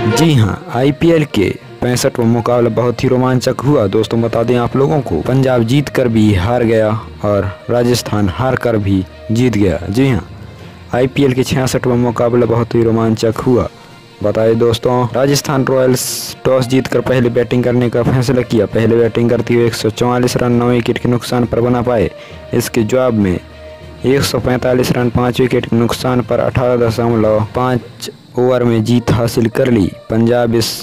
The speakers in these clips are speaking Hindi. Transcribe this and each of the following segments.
जी हाँ, आईपीएल के 65वां मुकाबला बहुत ही रोमांचक हुआ। दोस्तों बता दें आप लोगों को, पंजाब जीत कर भी हार गया और राजस्थान हार कर भी जीत गया। जी हाँ, आईपीएल के 66वां मुकाबला बहुत ही रोमांचक हुआ। बताइए दोस्तों, राजस्थान रॉयल्स टॉस जीतकर पहले बैटिंग करने का फैसला किया। पहले बैटिंग करते हुए 144 रन 9 विकेट के नुकसान पर बना पाए। इसके जवाब में 145 रन 5 विकेट के नुकसान पर 18.5 ओवर में जीत हासिल कर ली। पंजाब इस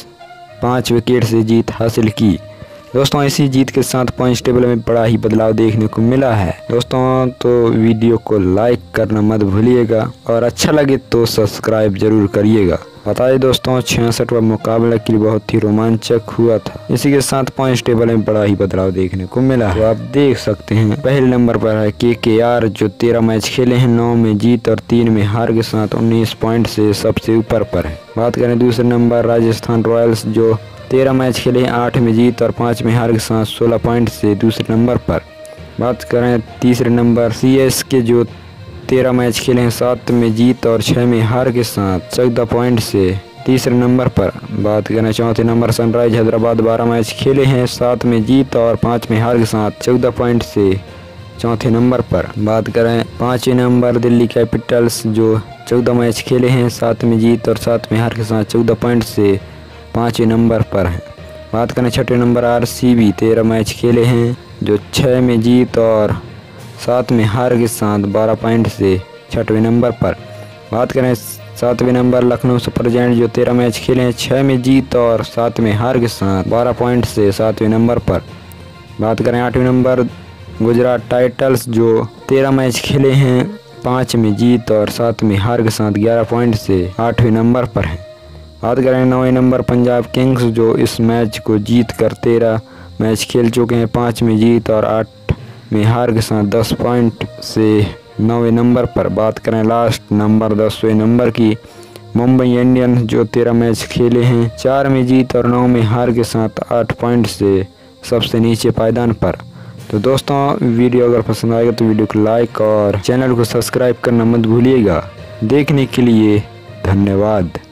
5 विकेट से जीत हासिल की। दोस्तों इसी जीत के साथ पॉइंट्स टेबल में बड़ा ही बदलाव देखने को मिला है। दोस्तों तो वीडियो को लाइक करना मत भूलिएगा और अच्छा लगे तो सब्सक्राइब जरूर करिएगा। बताइए दोस्तों, 66वां मुकाबला के लिए बहुत ही रोमांचक हुआ था। इसी के साथ पॉइंट्स टेबल में बड़ा ही बदलाव देखने को मिला है। तो आप देख सकते हैं पहले नंबर पर है केकेआर जो 13 मैच खेले हैं, 9 में जीत और 3 में हार के साथ 19 पॉइंट से सबसे ऊपर पर है। बात करें दूसरे नंबर राजस्थान रॉयल्स जो 13 मैच खेले, 8 में जीत और 5 में हार के साथ 16 पॉइंट से दूसरे नंबर पर। बात करें तीसरे नंबर सीएसके जो 13 मैच खेले हैं, 7 में जीत और 6 में हार के साथ 14 पॉइंट से तीसरे नंबर पर। बात करें चौथे नंबर सनराइज हैदराबाद, 12 मैच खेले हैं, 7 में जीत और 5 में हार के साथ 14 पॉइंट से चौथे नंबर पर। बात करें पाँचवें नंबर दिल्ली कैपिटल्स जो 14 मैच खेले हैं, 7 में जीत और 7 में हार के साथ 14 पॉइंट से 5वें नंबर पर है। बात करें छठवें नंबर आरसीबी, 13 मैच खेले हैं, जो 6 में जीत और 7 में हार के साथ 12 पॉइंट से 6वें नंबर पर। बात करें 7वें नंबर लखनऊ सुपर जायंट जो 13 मैच खेले हैं, 6 में जीत और 7 में हार के साथ 12 पॉइंट से 7वें नंबर पर। बात करें 8वें नंबर गुजरात टाइटल्स जो 13 मैच खेले हैं, 5 में जीत और 7 में हार के साथ 11 पॉइंट से 8वें नंबर पर है। बात करें 9वें नंबर पंजाब किंग्स जो इस मैच को जीत कर 13 मैच खेल चुके हैं, 5 में जीत और 8 में हार के साथ 10 पॉइंट से 9वें नंबर पर। बात करें लास्ट नंबर 10वें नंबर की, मुंबई इंडियंस जो 13 मैच खेले हैं, 4 में जीत और 9 में हार के साथ 8 पॉइंट से सबसे नीचे पायदान पर। तो दोस्तों वीडियो अगर पसंद आएगा तो वीडियो को लाइक और चैनल को सब्सक्राइब करना मत भूलिएगा। देखने के लिए धन्यवाद।